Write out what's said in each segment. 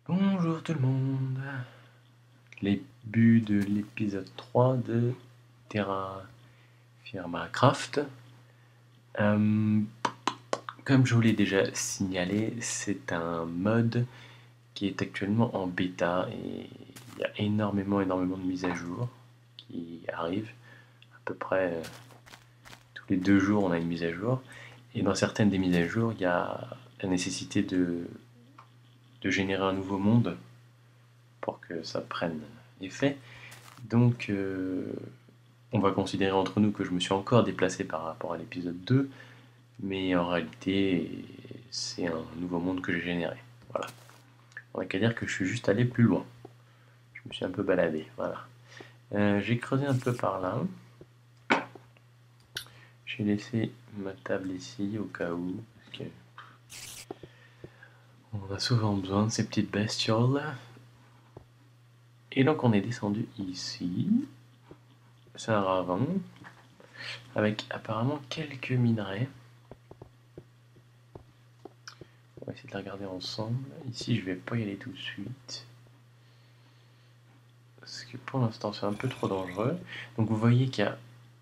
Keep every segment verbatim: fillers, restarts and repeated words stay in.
Bonjour tout le monde, début de l'épisode trois de Terra Firma Craft. Euh, comme je vous l'ai déjà signalé, c'est un mode qui est actuellement en bêta et il y a énormément énormément de mises à jour qui arrivent. À peu près euh, tous les deux jours on a une mise à jour et dans certaines des mises à jour il y a la nécessité de, de générer un nouveau monde pour que ça prenne effet. Donc euh, on va considérer entre nous que je me suis encore déplacé par rapport à l'épisode deux, mais en réalité c'est un nouveau monde que j'ai généré. Voilà. On n'a qu'à dire que je suis juste allé plus loin. Je me suis un peu baladé. Voilà. Euh, j'ai creusé un peu par là. J'ai laissé ma table ici au cas où. Parce que on a souvent besoin de ces petites bestioles. Et donc on est descendu ici. C'est un ravin. Avec apparemment quelques minerais. On va essayer de la regarder ensemble. Ici, je vais pas y aller tout de suite. Parce que pour l'instant, c'est un peu trop dangereux. Donc vous voyez qu'il y a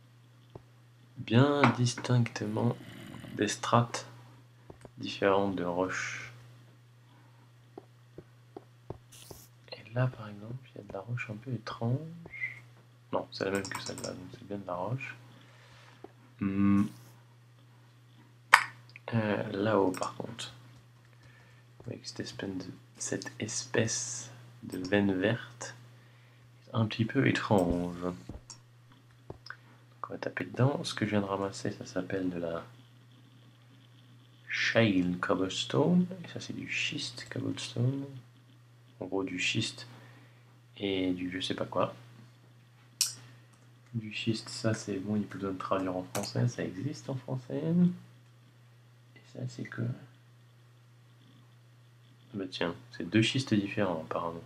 bien distinctement des strates différentes de roches. Et là, par exemple, il y a de la roche un peu étrange. Non, c'est la même que celle-là, donc c'est bien de la roche. Hum. Euh, Là-haut, par contre, avec cette espèce de, cette espèce de veine verte, un petit peu étrange. Donc on va taper dedans. Ce que je viens de ramasser, ça s'appelle de la shale cobblestone. Et ça, c'est du schiste cobblestone. En gros, du schiste et du je sais pas quoi. Du schiste, ça, c'est bon, il n'y a plus besoin de traduire en français, ça existe en français. Et ça, c'est que. Bah tiens, c'est deux schistes différents apparemment.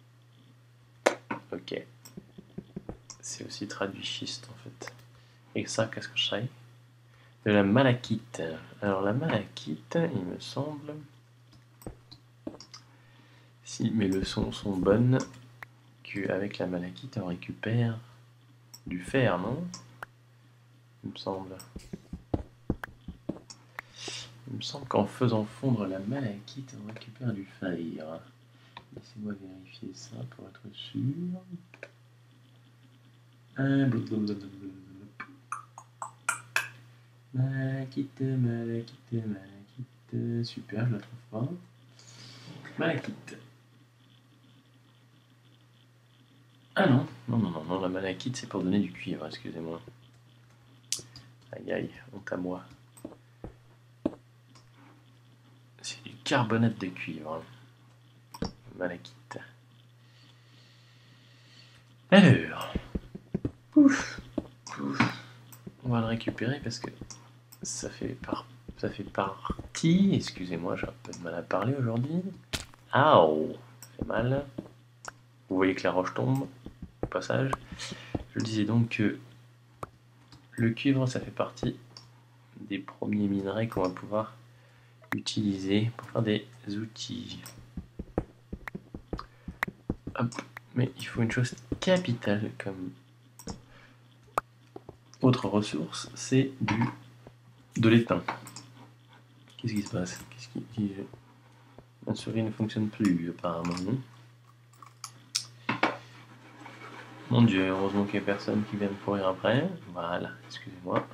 Ok. C'est aussi traduit schiste en fait. Et ça, qu'est-ce que je sais? De la malachite. Alors la malachite, il me semble, si mes leçons sont bonnes, qu'avec la malachite on récupère du fer, non? Il me semble. Il me semble qu'en faisant fondre la malachite, on récupère du fer. Laissez-moi vérifier ça pour être sûr. Malachite, malachite, malachite. Super, je la trouve pas. Malachite. Ah non, non, non, non, non, la malachite c'est pour donner du cuivre, excusez-moi. Aïe aïe, honte à moi. C'est du carbonate de cuivre. Malachite. Alors, ouf, ouf. On va le récupérer parce que ça fait, par... ça fait partie. Excusez-moi, j'ai un peu de mal à parler aujourd'hui. Aouh, ça fait mal. Vous voyez que la roche tombe au passage. Je disais donc que le cuivre, ça fait partie des premiers minerais qu'on va pouvoir utiliser pour faire des outils. Hop. Mais il faut une chose capitale comme autre ressource, c'est du de l'étain. Qu'est-ce qui se passe? Qu'est-ce qui, qui... Ma souris ne fonctionne plus apparemment. Mon Dieu, heureusement qu'il n'y a personne qui vient me courir après. Voilà, excusez-moi.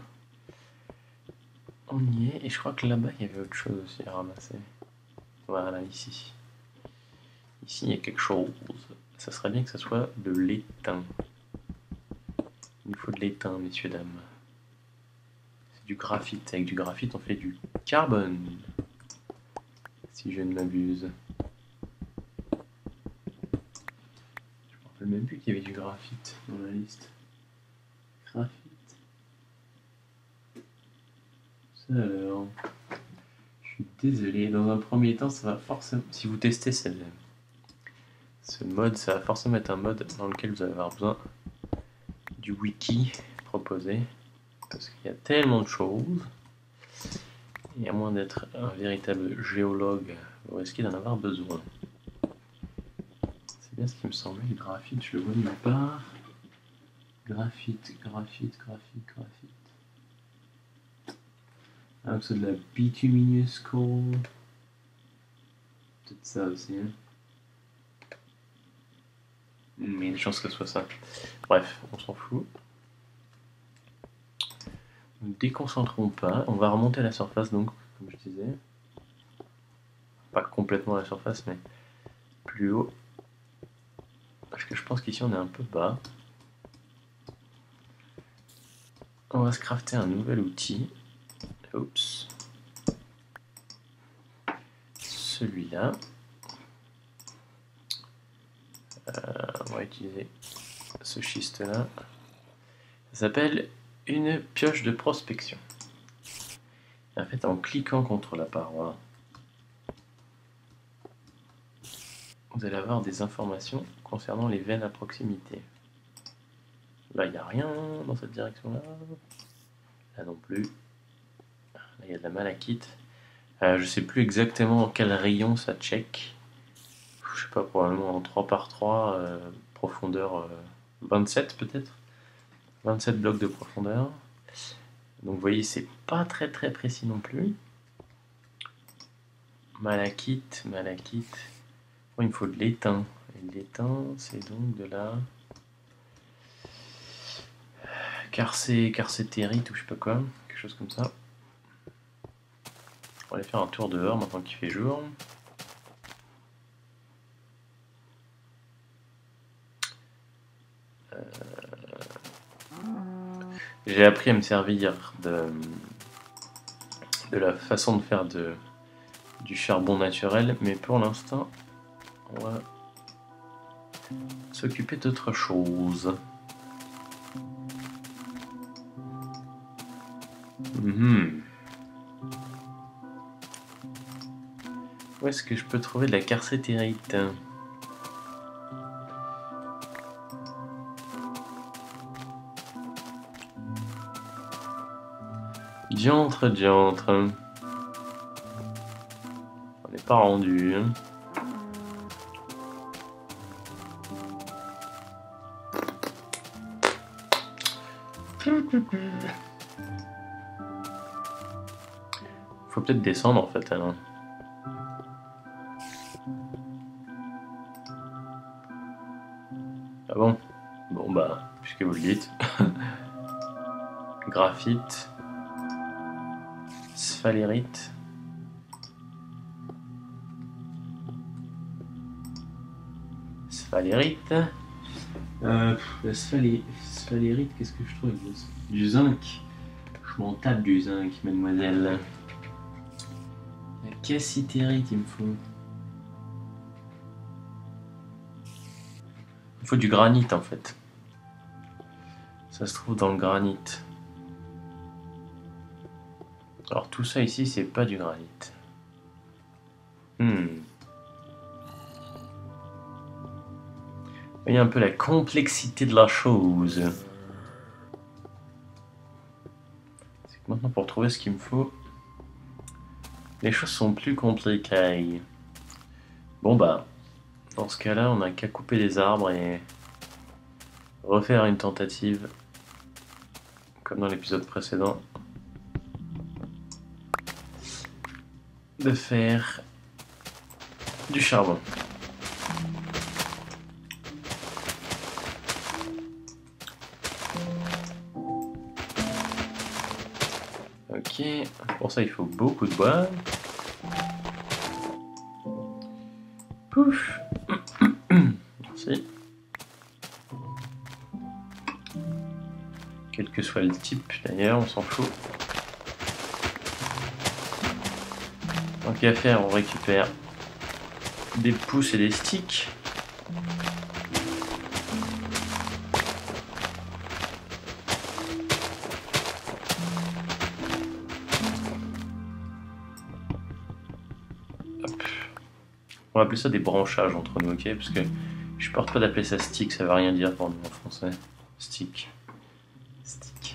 On y est, et je crois que là-bas il y avait autre chose aussi à ramasser. Voilà, ici. Ici il y a quelque chose. Ça serait bien que ça soit de l'étain. Il faut de l'étain, messieurs, dames. C'est du graphite. Avec du graphite, on fait du carbone. Si je ne m'abuse. Je me rappelle même plus qu'il y avait du graphite dans la liste. Graphite. Ça alors. Je suis désolé. Dans un premier temps, ça va forcément. Si vous testez ce, ce mode, ça va forcément être un mode dans lequel vous allez avoir besoin du wiki proposé. Parce qu'il y a tellement de choses. Et à moins d'être un véritable géologue, vous risquez d'en avoir besoin. C'est bien ce qui me semblait, le graphite, je le vois nulle part. Graphite, graphite, graphite, graphite. Ah, c'est de la bituminous coal. Peut-être ça aussi. Hein. Mais il y a des chances que ce soit ça. Bref, on s'en fout. Ne déconcentrons pas. On va remonter à la surface, donc, comme je disais. Pas complètement à la surface, mais plus haut. Parce que je pense qu'ici on est un peu bas. On va se crafter un nouvel outil. Oups. Celui-là. Euh, on va utiliser ce schiste-là. Ça s'appelle une pioche de prospection. Et en fait, en cliquant contre la paroi, vous allez avoir des informations concernant les veines à proximité. Là, il n'y a rien dans cette direction-là. Là non plus. Là, il y a de la malachite. Euh, je ne sais plus exactement quel rayon ça check. Je sais pas, probablement en trois par trois, euh, profondeur euh, vingt-sept peut-être. vingt-sept blocs de profondeur. Donc vous voyez, c'est pas très très précis non plus. Malachite, malachite. Oh, il me faut de l'étain. Et l'étain, c'est donc de la carcé, carcétérite ou je sais pas quoi, quelque chose comme ça. On va aller faire un tour dehors maintenant qu'il fait jour. Euh... J'ai appris à me servir de, de la façon de faire de, du charbon naturel, mais pour l'instant, on va s'occuper d'autre chose. Mmh. Où est-ce que je peux trouver de la carcétérite ? Diantre, diantre. On n'est pas rendu. Hein. Faut peut-être descendre en fait alors. Ah bon? Bon bah, puisque vous le dites. Graphite. Sphalérite. Sphalérite. Euh, la sphalé... sphalérite, qu'est-ce que je trouve? Du zinc. Je m'en tape du zinc, mademoiselle. La cassitérite, il me faut. Il faut du granit en fait. Ça se trouve dans le granit. Alors tout ça ici, c'est pas du granit. Hmm. Voyez un peu la complexité de la chose. C'est que maintenant pour trouver ce qu'il me faut, les choses sont plus compliquées. Bon bah, dans ce cas-là, on n'a qu'à couper les arbres et refaire une tentative, comme dans l'épisode précédent, de faire du charbon. Ok, pour ça il faut beaucoup de bois. Pouf. Merci. Quel que soit le type d'ailleurs, on s'en fout. Tant qu'à faire, on récupère des pousses et des sticks. Hop. On va appeler ça des branchages entre nous, ok? Parce que je supporte pas d'appeler ça stick, ça veut rien dire pour nous en français. Stick. Stick.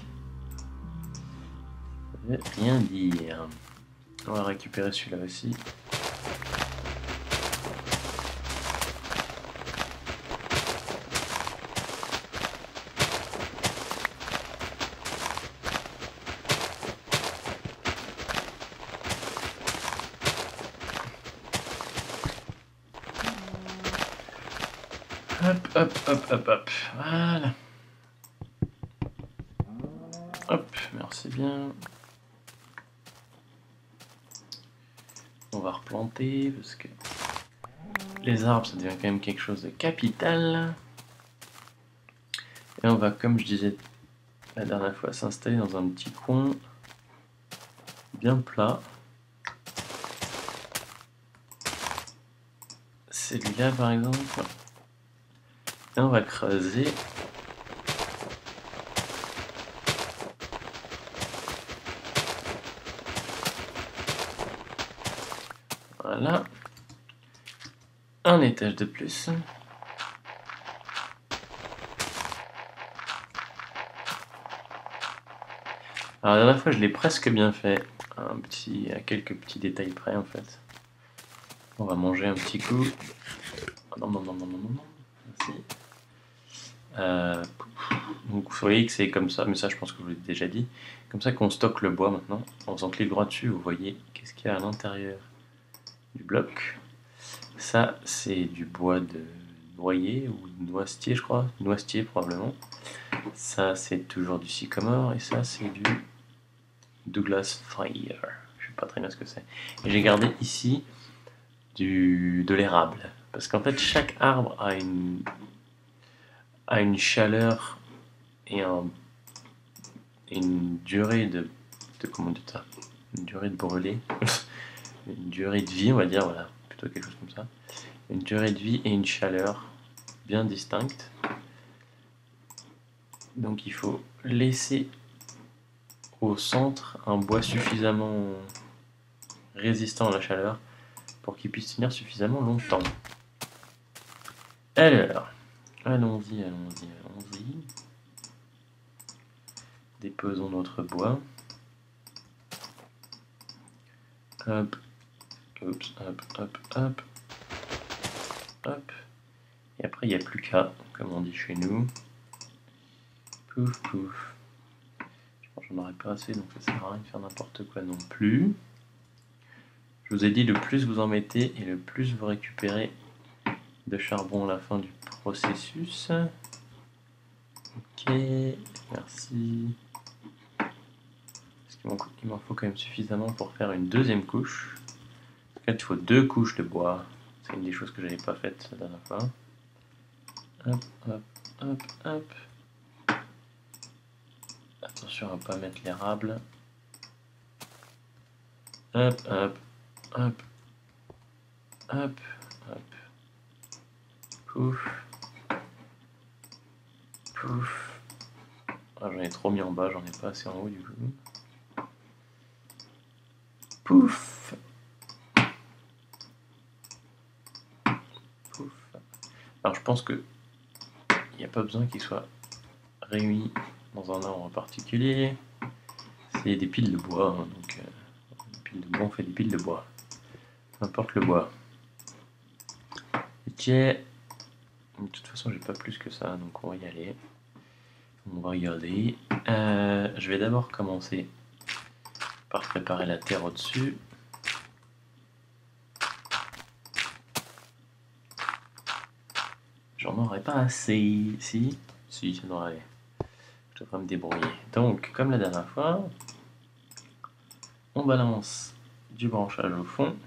Ça veut rien dire. On va récupérer celui-là aussi. Hop, hop, hop, hop, hop. Voilà. Hop, merci bien. On va replanter parce que les arbres, ça devient quand même quelque chose de capital. Et on va, comme je disais la dernière fois, s'installer dans un petit coin bien plat. Celui-là, par exemple. Et on va creuser. Voilà. Un étage de plus. Alors la dernière fois je l'ai presque bien fait, un petit, à quelques petits détails près en fait. On va manger un petit coup. Oh, non non non non non non non. Merci. Euh, donc vous voyez que c'est comme ça, mais ça je pense que je vous l'ai déjà dit. Comme ça qu'on stocke le bois maintenant. En faisant clic droit dessus, vous voyez qu'est-ce qu'il y a à l'intérieur du bloc. Ça c'est du bois de noyer ou de noisetier je crois, noisetier probablement. Ça c'est toujours du sycomore et ça c'est du Douglas Fir. Je sais pas très bien ce que c'est. Et j'ai gardé ici du, de l'érable. Parce qu'en fait, chaque arbre a une, a une chaleur et un, une durée de, de. Comment dire ça Une durée de brûler. Une durée de vie, on va dire, voilà. Plutôt quelque chose comme ça. Une durée de vie et une chaleur bien distinctes. Donc il faut laisser au centre un bois suffisamment résistant à la chaleur pour qu'il puisse tenir suffisamment longtemps. Alors, allons-y, allons-y, allons-y. Déposons notre bois. Hop, hop, hop, hop, hop. Hop. Et après, il n'y a plus qu'à, comme on dit chez nous. Pouf, pouf. Je pense que j'en aurais pas assez, donc ça sert à rien de faire n'importe quoi non plus. Je vous ai dit, le plus vous en mettez et le plus vous récupérez de charbon à la fin du processus. Ok, merci. Parce qu'il m'en faut quand même suffisamment pour faire une deuxième couche. En fait, il faut deux couches de bois. C'est une des choses que j'avais pas faites la dernière fois. Hop, hop, hop, hop. Attention à ne pas mettre l'érable. Hop, hop, hop, hop, hop. Pouf. Pouf. Ah, j'en ai trop mis en bas, j'en ai pas assez en haut du coup. Pouf. Pouf. Alors je pense que il n'y a pas besoin qu'il soit réunis dans un ordre particulier. C'est des piles de bois, hein, donc euh, des piles de bois, on fait des piles de bois. Peu importe le bois. Ok. De toute façon, j'ai pas plus que ça, donc on va y aller. On va regarder. Euh, je vais d'abord commencer par préparer la terre au-dessus. J'en aurais pas assez. Si, si, j'en aurais. Je devrais me débrouiller. Donc, comme la dernière fois, on balance du branchage au fond.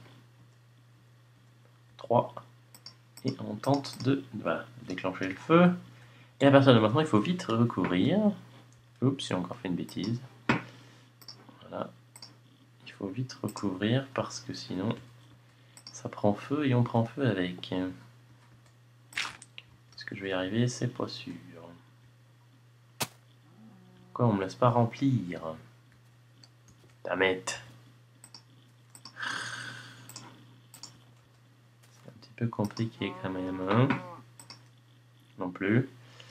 trois. Et on tente de voilà, déclencher le feu. Et à partir de maintenant, il faut vite recouvrir. Oups, j'ai encore fait une bêtise. Voilà. Il faut vite recouvrir parce que sinon, ça prend feu et on prend feu avec. Est-ce que je vais y arriver? C'est pas sûr. Quoi, on me laisse pas remplir? Damette. C'est un petit peu compliqué quand même, hein? Non plus.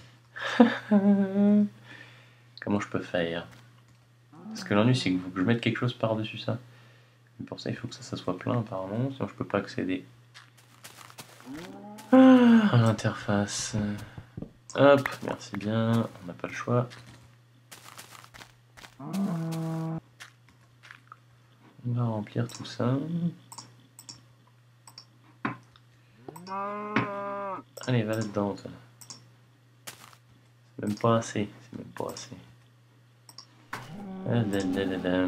Comment je peux faire? Parce que l'ennui, c'est qu'il faut que je mette quelque chose par-dessus ça. Mais pour ça, il faut que ça, ça soit plein, apparemment. Sinon, je peux pas accéder à l'interface. Hop, merci bien. On n'a pas le choix. On va remplir tout ça. Allez, va là-dedans, toi. C'est même pas assez. C'est même pas assez. Ah, là, là, là, là.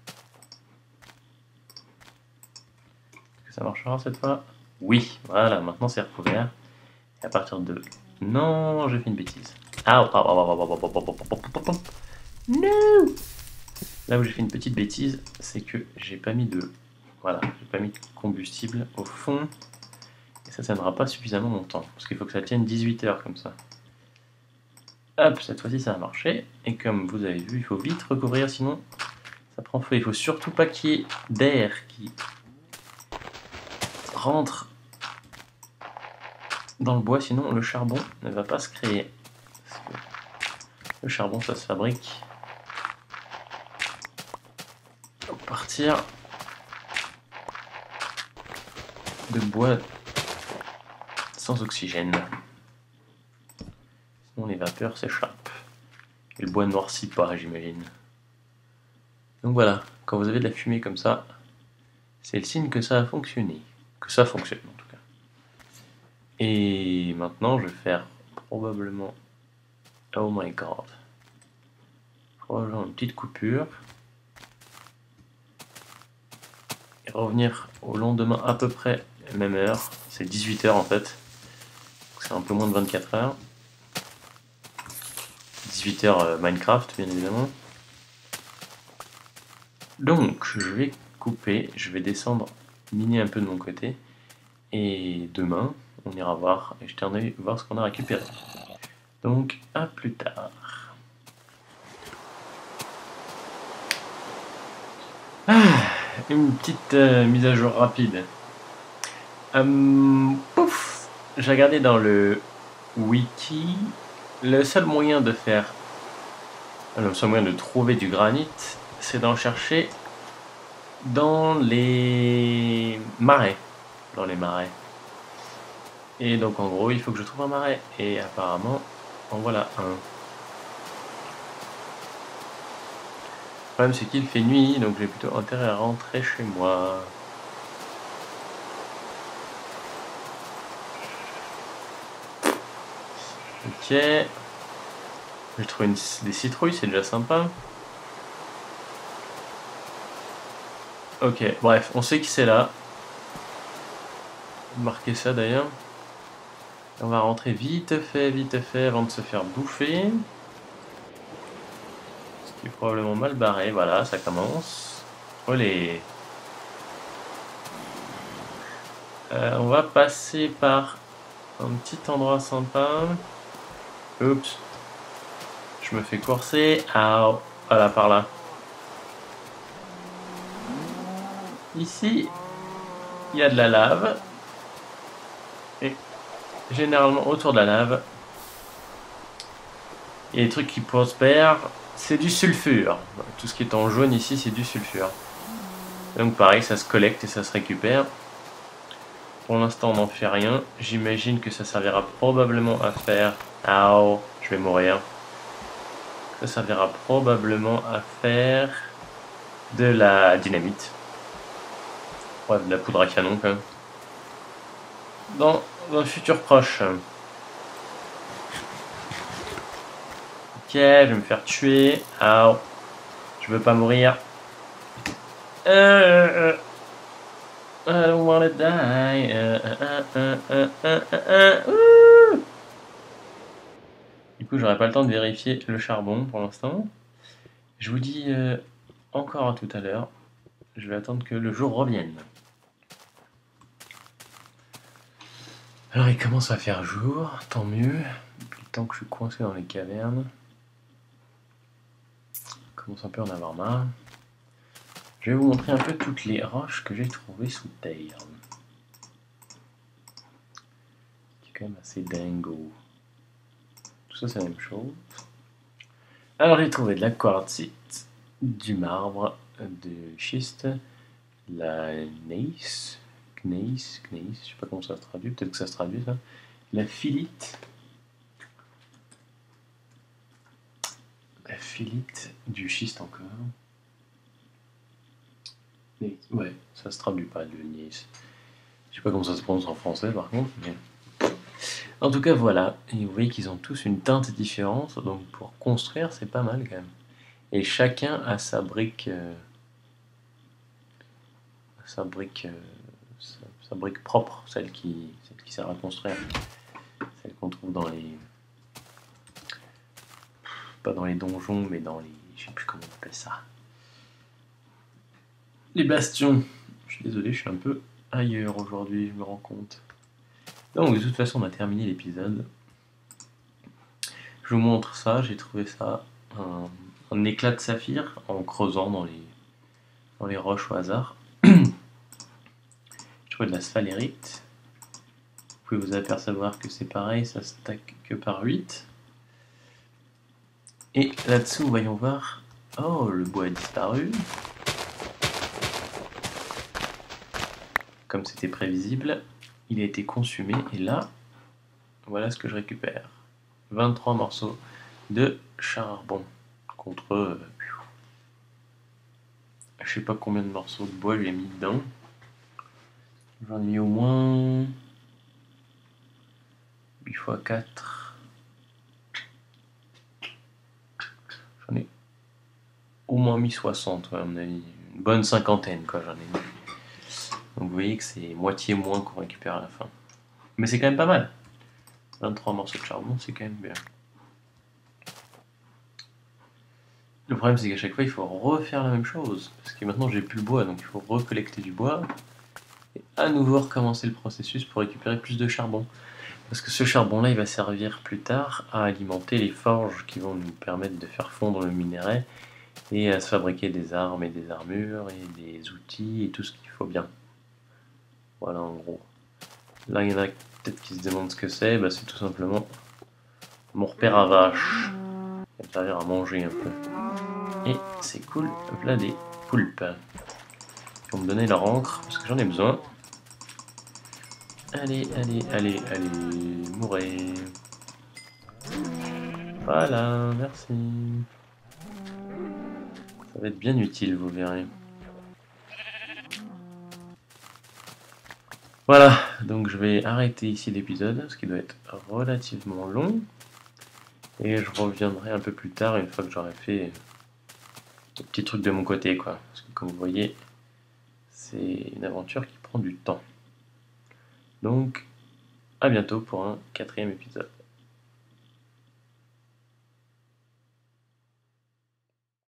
Est-ce que ça marchera cette fois? Oui, voilà, maintenant c'est recouvert. Et à partir de... Non, j'ai fait une bêtise. Ah, oh, oh, oh, oh, oh, oh, oh, oh, oh, oh. Non. Là où j'ai fait une petite bêtise, c'est que j'ai pas mis de... Voilà, j'ai pas mis de combustible au fond. Et ça, ça tiendra pas suffisamment longtemps. Parce qu'il faut que ça tienne dix-huit heures comme ça. Hop, cette fois-ci ça a marché. Et comme vous avez vu, il faut vite recouvrir, sinon ça prend feu. Il faut surtout pas qu'il y ait d'air qui rentre dans le bois, sinon le charbon ne va pas se créer. Parce que le charbon, ça se fabrique à partir de bois sans oxygène. Sinon les vapeurs s'échappent. Et le bois ne noircit pas, j'imagine. Donc voilà, quand vous avez de la fumée comme ça, c'est le signe que ça a fonctionné. Que ça fonctionne en tout cas. Et maintenant, je vais faire probablement... Oh my god. Probablement une petite coupure. Et revenir au lendemain à peu près même heure. C'est dix-huit heures en fait. C'est un peu moins de vingt-quatre heures. dix-huit heures euh, Minecraft, bien évidemment. Donc, je vais couper, je vais descendre, miner un peu de mon côté. Et demain, on ira voir et jeter un œil, voir ce qu'on a récupéré. Donc, à plus tard. Ah, une petite euh, mise à jour rapide. Hum, pouf, j'ai regardé dans le wiki. Le seul moyen de faire, le seul moyen de trouver du granit, c'est d'en chercher dans les marais. Dans les marais. Et donc en gros, il faut que je trouve un marais. Et apparemment, en voilà un. Le problème c'est qu'il fait nuit, donc j'ai plutôt intérêt à rentrer chez moi. Ok. J'ai trouvé une, des citrouilles, c'est déjà sympa. Ok, bref, on sait que c'est là. Marquez ça d'ailleurs. On va rentrer vite fait, vite fait, avant de se faire bouffer. Ce qui est probablement mal barré, voilà, ça commence. Olé. Euh, on va passer par un petit endroit sympa. Oups. Je me fais courser. Ah, voilà, par là. Ici, il y a de la lave. Et généralement, autour de la lave, il y a des trucs qui prospèrent. C'est du sulfure. Tout ce qui est en jaune ici, c'est du sulfure. Donc pareil, ça se collecte et ça se récupère. Pour l'instant, on n'en fait rien. J'imagine que ça servira probablement à faire... Ah, oh, je vais mourir. Ça servira probablement à faire de la dynamite. Ouais, de la poudre à canon quand même. Dans un futur proche. Ok, je vais me faire tuer. Ah, oh. Je veux pas mourir. Euh, euh, I don't wanna die. Euh, euh, euh, euh, euh, euh, euh. Du coup, j'aurai pas le temps de vérifier le charbon pour l'instant. Je vous dis euh, encore à tout à l'heure. Je vais attendre que le jour revienne. Alors, il commence à faire jour, tant mieux. Depuis le temps que je suis coincé dans les cavernes. Je commence un peu à en avoir marre. Je vais vous montrer un peu toutes les roches que j'ai trouvées sous terre. C'est quand même assez dingo. Tout ça, c'est la même chose. Alors, j'ai trouvé de la quartzite, du marbre, de schiste, la gneiss, gneiss, gneiss, je sais pas comment ça se traduit, peut-être que ça se traduit ça, la philite, la philite, du schiste encore. Mais, ouais, ça se traduit pas, le gneiss. Je sais pas comment ça se prononce en français par contre, mais... En tout cas, voilà. Et vous voyez qu'ils ont tous une teinte différente, donc pour construire, c'est pas mal quand même. Et chacun a sa brique, euh, sa brique, euh, sa, sa brique propre, celle qui, celle qui sert à construire, celle qu'on trouve dans les, pas dans les donjons, mais dans les, je sais plus comment on appelle ça, les bastions. Je suis désolé, je suis un peu ailleurs aujourd'hui, je me rends compte. Donc de toute façon, on a terminé l'épisode. Je vous montre ça, j'ai trouvé ça un, un éclat de saphir en creusant dans les, dans les roches au hasard. J'ai trouvé de la sphalérite. Vous pouvez vous apercevoir que c'est pareil, ça stack que par huit. Et là-dessous, voyons voir. Oh, le bois a disparu. Comme c'était prévisible, il a été consumé. Et là, voilà ce que je récupère. vingt-trois morceaux de charbon contre euh, je sais pas combien de morceaux de bois j'ai mis dedans. J'en ai mis au moins huit fois quatre. J'en ai au moins mis soixante, ouais, à mon avis. Une bonne cinquantaine, quoi, j'en ai mis. Donc vous voyez que c'est moitié moins qu'on récupère à la fin. Mais c'est quand même pas mal. vingt-trois morceaux de charbon, c'est quand même bien. Le problème, c'est qu'à chaque fois, il faut refaire la même chose. Parce que maintenant, j'ai plus le bois, donc il faut recollecter du bois. Et à nouveau recommencer le processus pour récupérer plus de charbon. Parce que ce charbon-là, il va servir plus tard à alimenter les forges qui vont nous permettre de faire fondre le minerai et à se fabriquer des armes et des armures et des outils et tout ce qu'il faut bien. Voilà, en gros. Là, il y en a peut-être qui se demandent ce que c'est. Bah, c'est tout simplement mon repère à vache. Il va me servir à manger un peu. Et c'est cool, voilà des poulpes. Ils vont me donner leur encre parce que j'en ai besoin. Allez, allez, allez, allez, mourez. Voilà, merci. Ça va être bien utile, vous verrez. Voilà, donc je vais arrêter ici l'épisode, ce qui doit être relativement long. Et je reviendrai un peu plus tard, une fois que j'aurai fait des petits trucs de mon côté, quoi. Parce que comme vous voyez, c'est une aventure qui prend du temps. Donc, à bientôt pour un quatrième épisode.